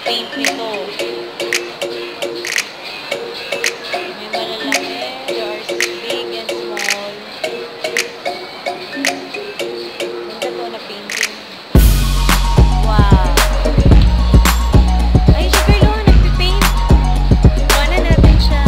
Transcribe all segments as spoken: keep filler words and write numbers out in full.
paint nito. May malalaki, there are big and small. Ganda to na painting. Wow! Ay, si Carlo, nagpipaint. Kuhanan natin siya.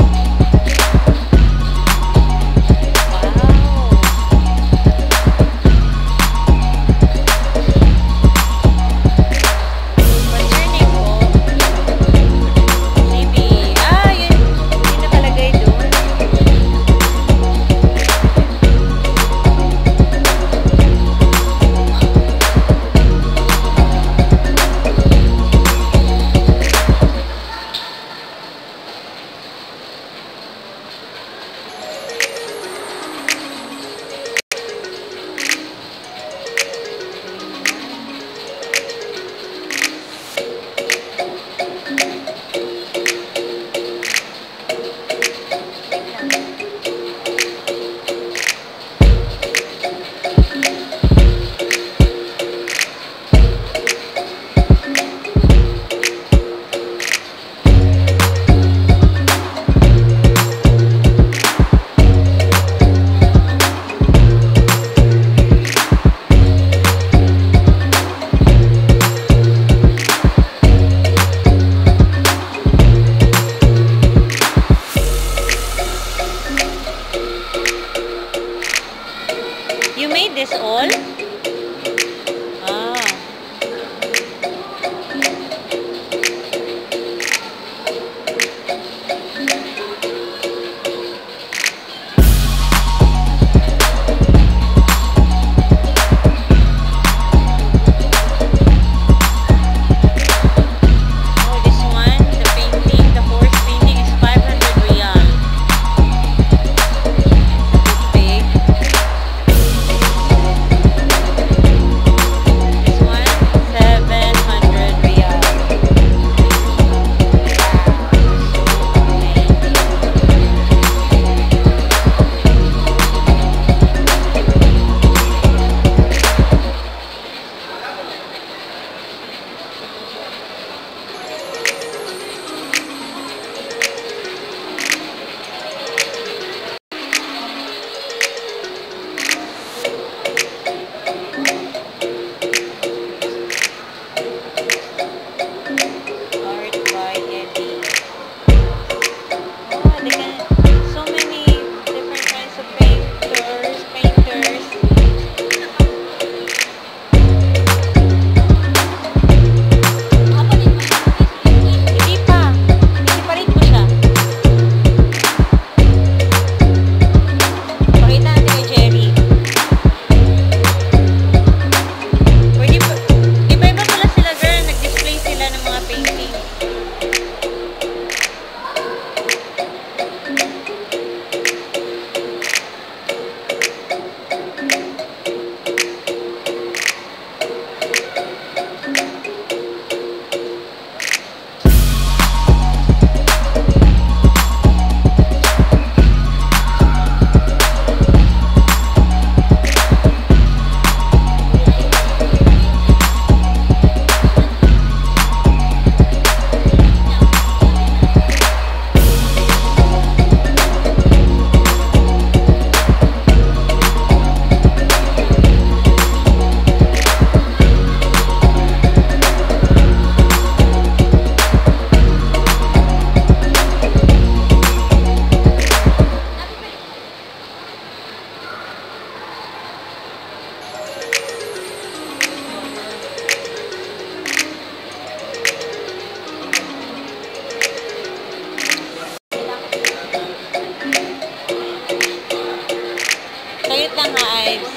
You made this all? Ah. Oh, this one, the painting, the horse painting is five hundred riyal. Big. Sayot lang ha, Ives.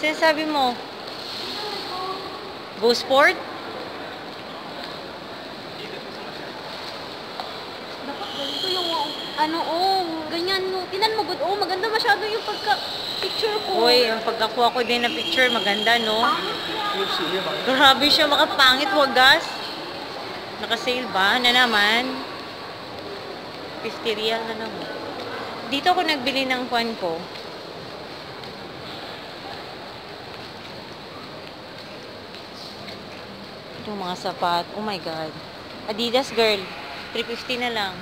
Sinasabi mo? Go sport? Dapat ganito yung, ano, oh, ganyan, no. Tinan mo, good, oh, maganda masyado yung pagka-picture ko. Uy, yung pagkakuha ko din na picture, maganda, no? Grabe siya, makapangit, wagas. Naka-sale ba? Na naman? fifty real na naman. Dito ako nagbili ng kwan ko. Yung mga sapat. Oh my God. Adidas girl. three fifty na lang.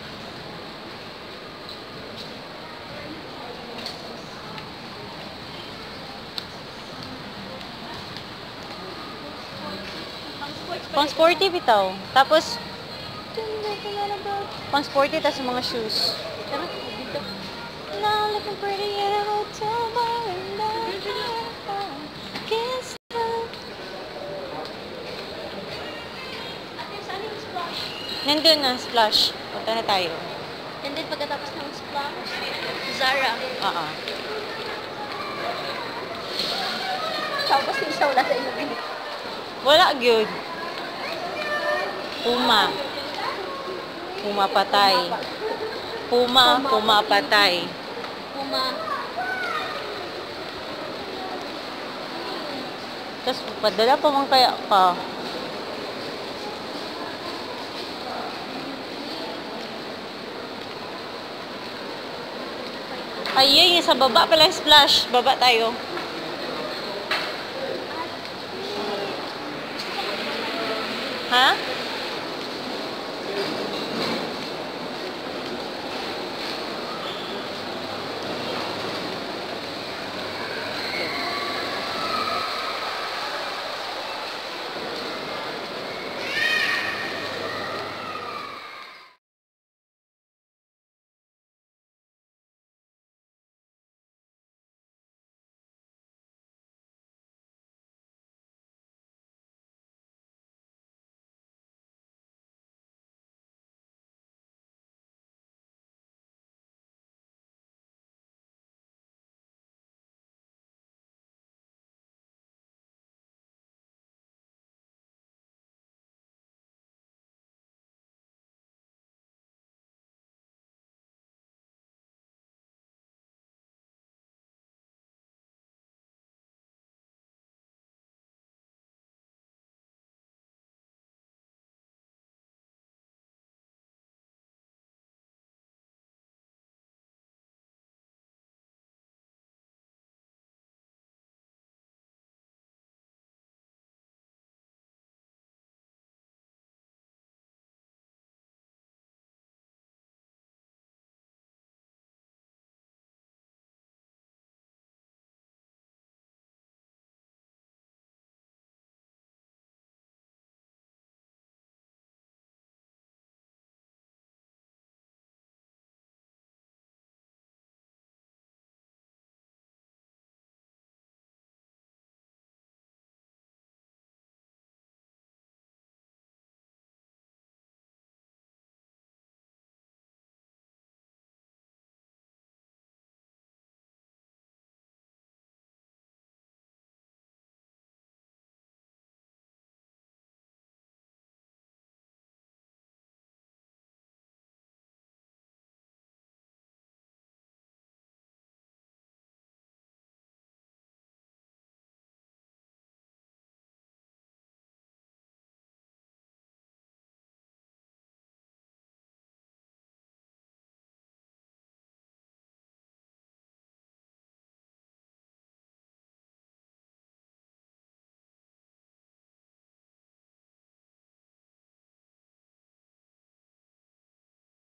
Pang sporty bitaw. Tapos, pang sporty, tapos mga shoes. Tara, dito. Now looking pretty in a hotel bar and can't stop. Ate, saan yung splash? Nandun na, splash. Punta na tayo. And then, pagkatapos ng splash, Zara. Oo. Tapos yung siya wala sa inyo. Wala, good. Puma. Puma patay. Puma, Puma patay. Puma. Tapos, padala pa man kaya ka. Ayun, yung sa baba pala splash. Baba tayo. Ha?